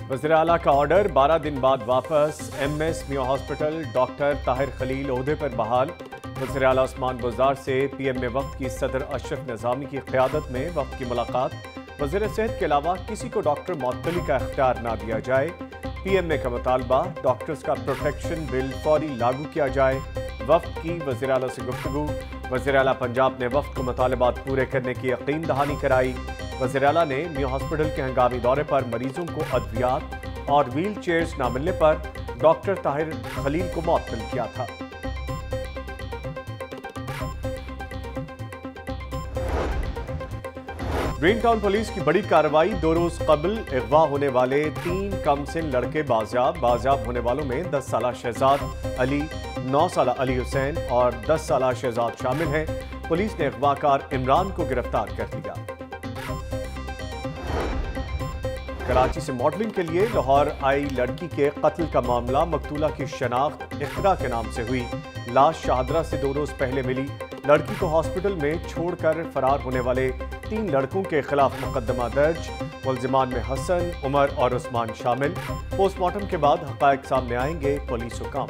वज़ीर आला का ऑर्डर, 12 दिन बाद वापस। MS Mayo hospital doctor Tahir Khalil ओहदे पर बहाल। वज़ीर आला उस्मान बुज़दार से PM में वक्त की सदर अशरफ निज़ामी की क़यादत में वक्त की मुलाकात। वज़ीर सेहत के अलावा किसी को डॉक्टर मुअत्तली का इख्तियार ना दिया जाए। PMA का मुतालबा, डॉक्टर्स का प्रोटेक्शन बिल फौरी लागू किया जाए। वफ्द की वज़ीर आला से गुफ्तगू। वज़ीर आला पंजाब ने वफ्द को मुतालबात पूरे करने की यकीन दहानी कराई। वज़ीर आला ने मियो हॉस्पिटल के हंगामी दौरे पर मरीजों को अद्वियात और व्हील चेयर्स न मिलने पर डॉक्टर ताहिर खलील को मुअत्तल किया था। ग्रीन टाउन पुलिस की बड़ी कार्रवाई, 2 रोज कबल अगवा होने वाले 3 कमसिन लड़के बाजियाब होने वालों में 10 साला शहजाद अली, 9 साला अली हुसैन और 10 साला शहजाद शामिल हैं। पुलिस ने अगवाकार इमरान को गिरफ्तार कर लिया। कराची से मॉडलिंग के लिए लाहौर आई लड़की के कत्ल का मामला, मकतूला की शनाख्त इकरा के नाम से हुई। लाश शाहदरा से 2 रोज पहले मिली। लड़की को हॉस्पिटल में छोड़कर फरार होने वाले 3 लड़कों के खिलाफ मुकदमा दर्ज। मुल्जिमान में हसन, उमर और उस्मान शामिल। पोस्टमार्टम के बाद हकायक सामने आएंगे, पुलिस हुकाम।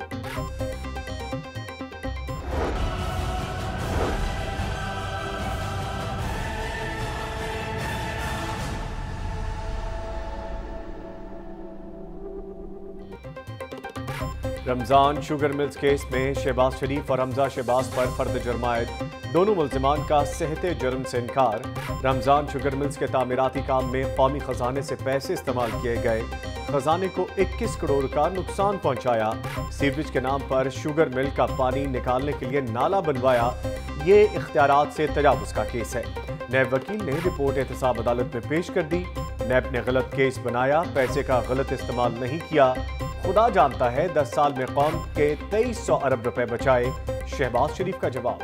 रमजान शुगर मिल्स केस में शहबाज शरीफ और हमजा शहबाज पर फर्द जुर्म आयद। दोनों मुल्जिमान का सेहते जुर्म से इनकार। रमजान शुगर मिल्स के तामीराती काम में कौमी खजाने से पैसे इस्तेमाल किए गए। खजाने को 21 करोड़ का नुकसान पहुंचाया। सीवरेज के नाम पर शुगर मिल का पानी निकालने के लिए नाला बनवाया। ये इख्तियारात से तजावुज का केस है। नैब वकील ने रिपोर्ट एहतसाब अदालत में पेश कर दी। नैब ने गलत केस बनाया, पैसे का गलत इस्तेमाल नहीं किया। खुदा जानता है 10 साल में कौम के 2300 अरब रुपए बचाए। शहबाज शरीफ का जवाब।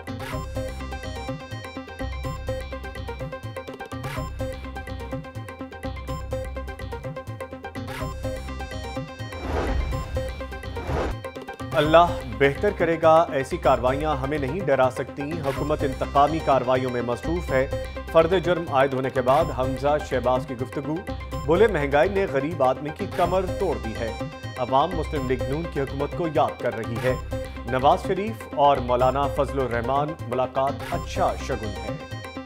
अल्लाह बेहतर करेगा, ऐसी कार्रवाइयां हमें नहीं डरा सकती। हुकूमत इंतकामी कार्रवाइयों में मसरूफ है। फर्द जुर्म आयद होने के बाद हमजा शहबाज की गुफ्तगू। बोले, महंगाई ने गरीब आदमी की कमर तोड़ दी है। अवाम मुस्लिम लीग नून की हुकूमत को याद कर रही है। नवाज शरीफ और मौलाना फजलुर रहमान मुलाकात अच्छा शगुन है।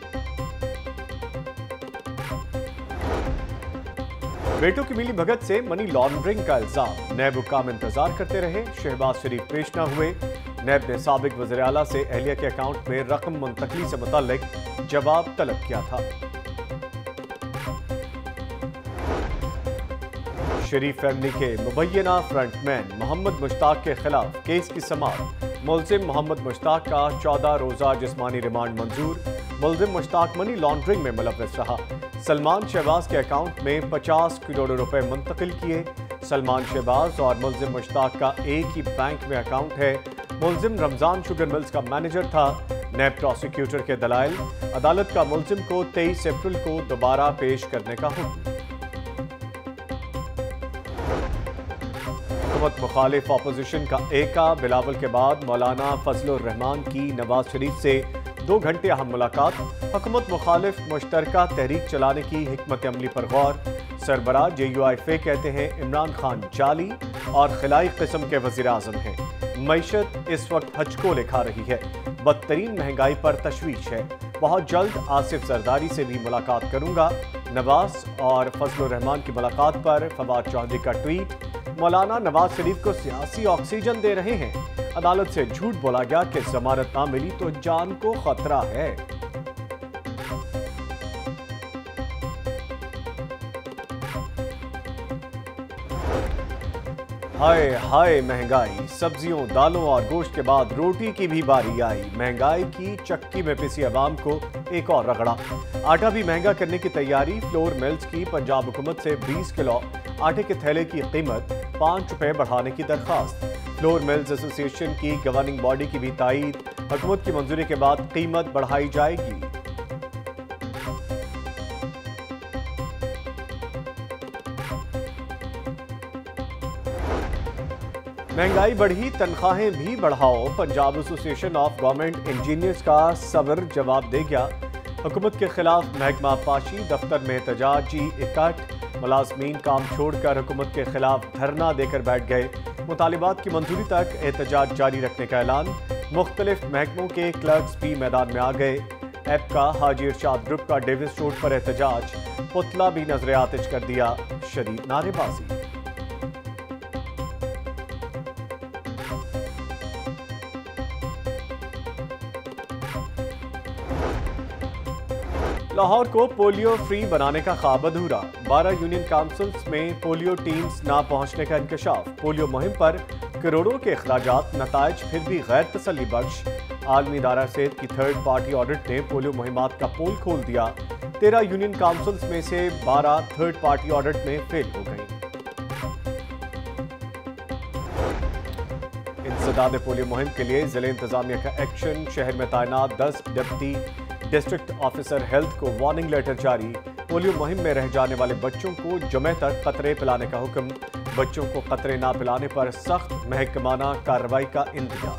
बेटों की मिली भगत से मनी लॉन्ड्रिंग का इल्जाम। नैब हुक्काम इंतजार करते रहे, शहबाज शरीफ पेश न हुए। नैब ने साबिक वज़ीर आला से अहलिया के अकाउंट में रकम मुंतकली से मुताल्लिक जवाब तलब किया था। शरीफ फैमिली के मुबैना फ्रंटमैन मोहम्मद मुश्ताक के खिलाफ केस की समाअत। मुल्जिम मोहम्मद मुश्ताक का 14 रोजा जिस्मानी रिमांड मंजूर। मुल्जिम मुश्ताक मनी लॉन्ड्रिंग में मुलव्वस रहा। सलमान शहबाज के अकाउंट में 50 करोड़ रुपए मुंतकिल किए। सलमान शहबाज और मुल्जिम मुश्ताक का एक ही बैंक में अकाउंट है। मुल्जिम रमजान शुगर मिल्स का मैनेजर था। नैब प्रोसिक्यूटर के दलाइल, अदालत का मुल्जिम को 23 अप्रैल को दोबारा पेश करने का हुक्म। हुकूमत मुखालिफ अपोजिशन का एका। बिलावल के बाद मौलाना फजलुर रहमान की नवाज शरीफ से 2 घंटे अहम मुलाकात। हुकूमत मुखालिफ मुश्तरका तहरीक चलाने की हिकमत अमली पर गौर। सरबरा JUIF कहते हैं इमरान खान जाली और खिलाई किस्म के वज़ीर आज़म हैं। मईशत इस वक्त हचकोले खा रही है। बदतरीन महंगाई पर तशवीश है। बहुत जल्द आसिफ जरदारी से भी मुलाकात करूंगा। नवाज और फजलुर रहमान की मुलाकात पर फवाद चौधरी का ट्वीट। मौलाना नवाज शरीफ को सियासी ऑक्सीजन दे रहे हैं। अदालत से झूठ बोला गया कि जमानत ना मिली तो जान को खतरा है। हाय हाय महंगाई, सब्जियों, दालों और गोश्त के बाद रोटी की भी बारी आई। महंगाई की चक्की में पिसी अवाम को एक और रगड़ा। आटा भी महंगा करने की तैयारी। फ्लोर मिल्स की पंजाब हुकूमत से 20 किलो आटे के थैले की कीमत 5 रुपए बढ़ाने की दरखास्त। फ्लोर मिल्स एसोसिएशन की गवर्निंग बॉडी की भी तायीद। हुकूमत की मंजूरी के बाद कीमत बढ़ाई जाएगी। महंगाई बढ़ी, तनख्वाहें भी बढ़ाओ। Punjab association of government engineers का सब्र जवाब दे गया। हुकूमत के खिलाफ महकमा पाशी दफ्तर में एहतजाजी इकट्ठ, मुलाजमीन काम छोड़कर हुकूमत के खिलाफ धरना देकर बैठ गए। मुतालिबात की मंजूरी तक एहतजाज जारी रखने का ऐलान। मुख्तलिफ महकमों के क्लर्क्स भी मैदान में आ गए। ऐप का हाजी इरशाद ग्रुप का डेविस रोड पर एहतजाज, पुतला भी नजर आतिश कर दिया, शदीद नारेबाजी। लाहौर को पोलियो फ्री बनाने का ख्वाब अधूरा। 12 यूनियन काउंसिल्स में पोलियो टीम्स ना पहुंचने का इंकशाफ। पोलियो मुहिम पर करोड़ों के अखराजात, नताइज फिर भी गैर तसल्ली बख्श। आलमी इदारा सेहत की थर्ड पार्टी ऑडिट ने पोलियो मुहिमात का पोल खोल दिया। 13 यूनियन काउंसिल्स में से 12 थर्ड पार्टी ऑडिट में फेल हो गई। इंसदाद पोलियो मुहिम के लिए जिले इंतजामिया का एक्शन। शहर में तैनात 10 डिप्टी डिस्ट्रिक्ट ऑफिसर हेल्थ को वार्निंग लेटर जारी। पोलियो मुहिम में रह जाने वाले बच्चों को जुमे तक कतरे पिलाने का हुक्म। बच्चों को कतरे ना पिलाने पर सख्त महकमाना कार्रवाई का इंतजाम।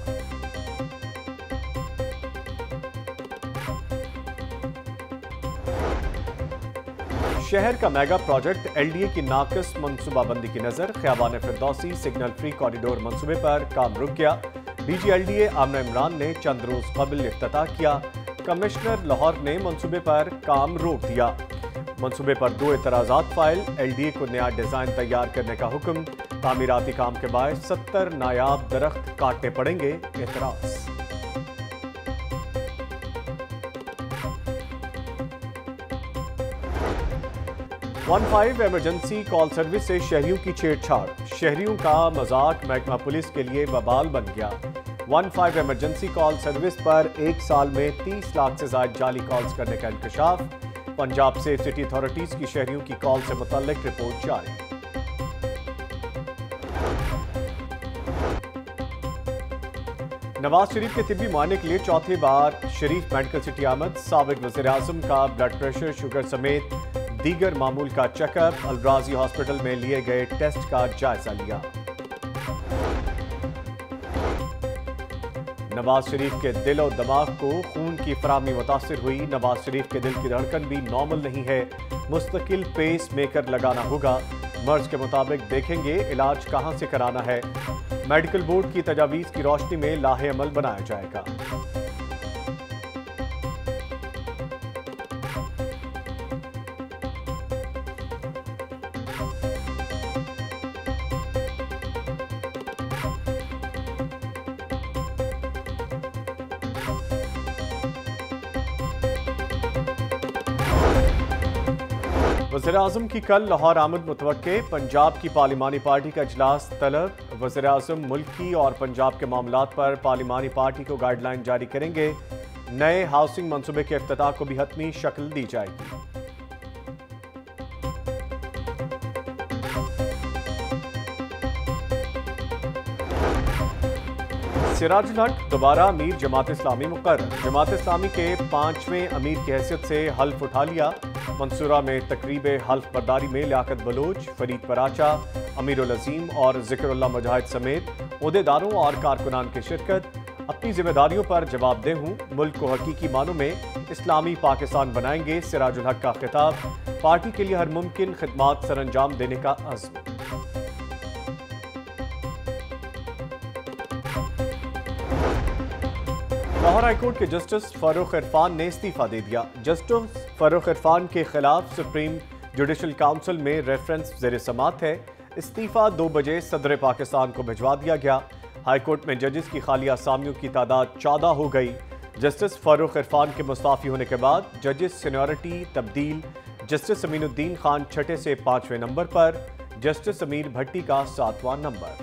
शहर का मेगा प्रोजेक्ट एलडीए की नाकिस मनसूबाबंदी की नजर। Khayaban Firdausi signal free corridor मंसूबे पर काम रुक गया। डीजी एलडीए आमना इमरान ने चंद रोज कबल इफ्तिताह किया। कमिश्नर लाहौर ने मंसूबे पर काम रोक दिया। मंसूबे पर 2 एतराजात फाइल। एलडीए को नया डिजाइन तैयार करने का हुक्म। तामीराती काम के बाद 70 नायाब दरख्त काटने पड़ेंगे, एतराज। वन 5 इमरजेंसी कॉल सर्विस से शहरियों की छेड़छाड़। शहरियों का मजाक महकमा पुलिस के लिए बवाल बन गया। 15 इमरजेंसी कॉल सर्विस पर एक साल में 30 लाख से ज्यादा जाली कॉल्स करने का इंकशाफ। पंजाब सेफ सिटी अथॉरिटीज की शहरियों की कॉल से मुतल्लिक रिपोर्ट जारी। नवाज शरीफ के तिब्बी मुआयने के लिए चौथी बार शरीफ मेडिकल सिटी आमद। साबिक वज़ीर आज़म का ब्लड प्रेशर, शुगर समेत दीगर मामूल का चेकअप। अलराजी हॉस्पिटल में लिए गए टेस्ट का जायजा लिया। नवाज शरीफ के दिल और दिमाग को खून की फराहमी मुतासिर हुई। नवाज शरीफ के दिल की धड़कन भी नॉर्मल नहीं है, मुस्तकिल पेस मेकर लगाना होगा। मर्ज के मुताबिक देखेंगे इलाज कहां से कराना है। मेडिकल बोर्ड की तजावीज़ की रोशनी में लाहे अमल बनाया जाएगा। वज़ीर-ए-आज़म की कल लाहौर आमद मुतवक्के। पंजाब की पार्लिमानी पार्टी का इजलास तलब। वज़ीर-ए-आज़म मुल्की और पंजाब के मामलात पर पार्लिमानी पार्टी को गाइडलाइन जारी करेंगे। नए हाउसिंग मंसूबे के इफ्तिताह को भी हतमी शक्ल दी जाएगी। सिराजुल हक दोबारा अमीर जमात इस्लामी मुकर्रर। जमात इस्लामी के 5वें अमीर की हैसियत से हल्फ उठा लिया। मंसूरा में तकरीब हल्फ बर्दारी में लियाकत बलोच, फरीद पराचा, अमीरुल अजीम और जिक्रुल्लाह मुजाहिद समेत ओहदेदारों और कारकुनान की शिरकत। अपनी जिम्मेदारियों पर जवाबदेह हूँ, मुल्क को हकीकी मानों में इस्लामी पाकिस्तान बनाएंगे। सिराजुल हक का खिताब। पार्टी के लिए हर मुमकिन खिदमात सरअंजाम देने का अज़्म। लाहौर हाईकोर्ट के जस्टिस फारूक इरफान ने इस्तीफा दे दिया। जस्टिस फारूक इरफान के खिलाफ सुप्रीम जुडिशल काउंसिल में रेफरेंस ज़ेर समात है। इस्तीफा 2 बजे सदर पाकिस्तान को भिजवा दिया गया। हाईकोर्ट में जजेस की खाली आसामियों की तादाद 14 हो गई। जस्टिस फारूक इरफान के मुस्ताफी होने के बाद जजेस सीनियरिटी तब्दील। जस्टिस अमीनुद्दीन खान 6 से 5वें नंबर पर, जस्टिस अमीर भट्टी का 7वां नंबर।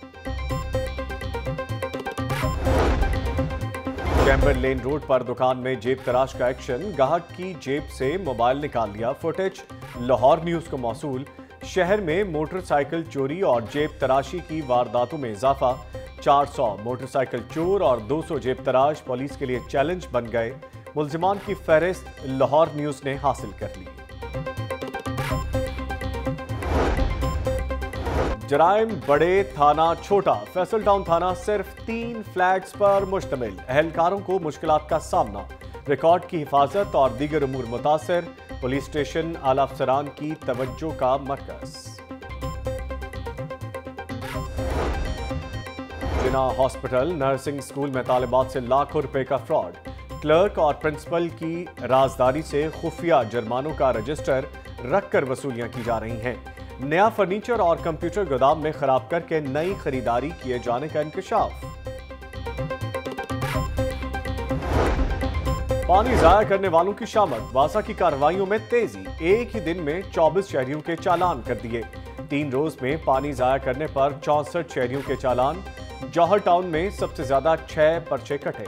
चैम्बर लेन रोड पर दुकान में जेब तराश का एक्शन। गाहक की जेब से मोबाइल निकाल लिया। फुटेज लाहौर न्यूज को मौसूल। शहर में मोटरसाइकिल चोरी और जेब तराशी की वारदातों में इजाफा। 400 मोटरसाइकिल चोर और 200 जेब तराश पुलिस के लिए चैलेंज बन गए। मुल्जिमान की फहरिस्त लाहौर न्यूज ने हासिल कर ली। जराइम बड़े, थाना छोटा। फैसल टाउन थाना सिर्फ 3 फ्लैट्स पर मुश्तमिल। अहलकारों को मुश्किलात का सामना। रिकॉर्ड की हिफाजत और दीगर उमूर मुतासर, पुलिस स्टेशन आला अफसरान की तवज्जो का मरकज। जिना हॉस्पिटल नर्सिंग स्कूल में तालिबात से लाखों रुपए का फ्रॉड, क्लर्क और प्रिंसिपल की राजदारी से खुफिया जुर्मानों का रजिस्टर रखकर वसूलियां की जा रही हैं। नया फर्नीचर और कंप्यूटर गोदाम में खराब करके नई खरीदारी किए जाने का इंकशाफ। पानी जाया करने वालों की शामत, वासा की कार्रवाइयों में तेजी, एक ही दिन में 24 शहरियों के चालान कर दिए। 3 रोज में पानी जाया करने पर 64 शहरियों के चालान। जौहर टाउन में सबसे ज्यादा 6 पर्चे कटे।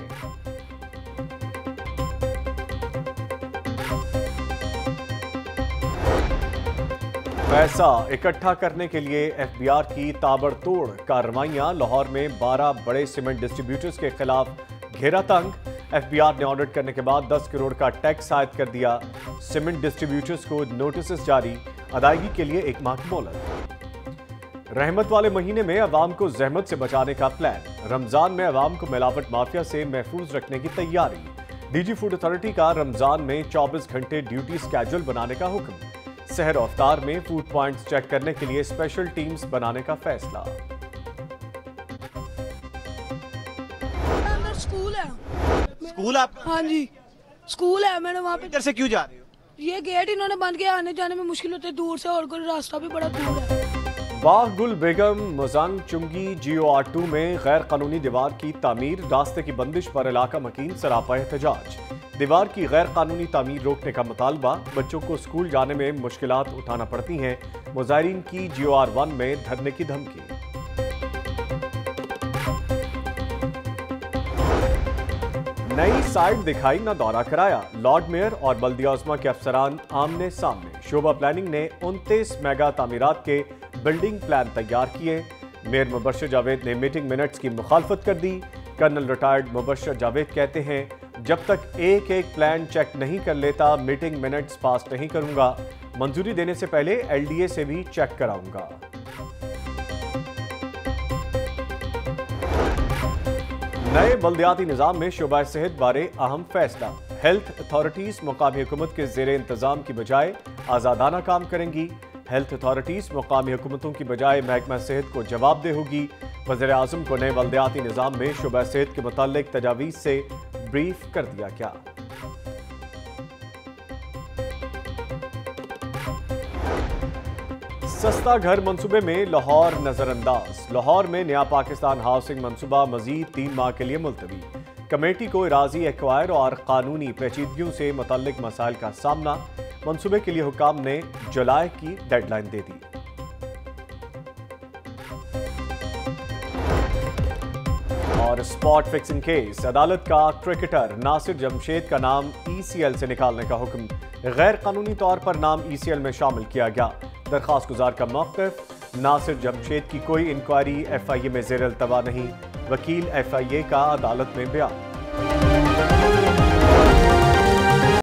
पैसा इकट्ठा करने के लिए एफबीआर की ताबड़तोड़ कार्रवाइयां। लाहौर में 12 बड़े सीमेंट डिस्ट्रीब्यूटर्स के खिलाफ घेरा तंग। एफबीआर ने ऑडिट करने के बाद 10 करोड़ का टैक्स आयद कर दिया। सीमेंट डिस्ट्रीब्यूटर्स को नोटिस जारी, अदायगी के लिए 1 माह की मोहलत। रहमत वाले महीने में अवाम को जहमत से बचाने का प्लान। रमजान में अवाम को मिलावट माफिया से महफूज रखने की तैयारी। डीजी फूड अथॉरिटी का रमजान में 24 घंटे ड्यूटी स्केड्यूल बनाने का हुक्म। सहर और इफ्तार में फूड पॉइंट्स चेक करने के लिए स्पेशल टीम्स बनाने का फैसला। स्कूल आप? हाँ जी, स्कूल है। मैंने वहाँ पे इधर से क्यों जा रहे हो? ये गेट इन्होंने बंद किया, आने जाने में मुश्किल होती है दूर से, और कोई रास्ता भी बड़ा दूर है। बाग गुल बेगम मुजंग चुंगी GOR2 में गैर कानूनी दीवार की तामीर। रास्ते की बंदिश पर इलाका मकीन सरापा एहतजाज। दीवार की गैर कानूनी तामीर रोकने का मुतालबा। बच्चों को स्कूल जाने में मुश्किलात उठाना पड़ती हैं। मुजाहिरीन की GOR1 में धरने की धमकी। नई साइट दिखाई न दौरा कराया। लॉर्ड मेयर और बल्दिया उज़्मा के अफसरान आमने सामने। शोबा प्लानिंग ने 29 मेगा तामीरात के बिल्डिंग प्लान तैयार किए। मेयर मुबश्शिर जावेद ने मीटिंग मिनट्स की मुखालफत कर दी। कर्नल रिटायर्ड मुबश्शिर जावेद कहते हैं, जब तक एक एक प्लान चेक नहीं कर लेता मीटिंग मिनट्स पास नहीं करूंगा। मंजूरी देने से पहले LDA से भी चेक कराऊंगा। नए बल्दियाती निजाम में शोबा सेहत बारे अहम फैसला। हेल्थ अथॉरिटीज मुकामी हुकूमत के जेर इंतजाम की बजाय आजादाना काम करेंगी। हेल्थ अथॉरिटीज मुकामी हुकूमतों की बजाय महकमा सेहत को जवाबदेह होगी। वज़ीर आज़म को नए बल्दियाती निजाम में शोबा सेहत के मुताल्लिक तजावीज़ से ब्रीफ कर दिया गया। सस्ता घर मंसूबे में लाहौर नजरअंदाज। लाहौर में नया पाकिस्तान हाउसिंग मंसूबा मजीद 3 माह के लिए मुलतवी। कमेटी को इराजी एक्वायर और कानूनी पेचीदगियों से मुतल्लिक मसाइल का सामना। मंसूबे के लिए हुकाम ने जुलाई की डेडलाइन दे दी। और स्पॉट फिक्सिंग केस, अदालत का क्रिकेटर नासिर जमशेद का नाम ECL से निकालने का हुक्म। गैर कानूनी तौर पर नाम ECL में शामिल किया गया। दरखास्त गुजार का मौक़िफ़, नासिर जमशेद की कोई इंक्वायरी FIA में ज़ेर अल्तवा नहीं। वकील FIA का अदालत में बयान।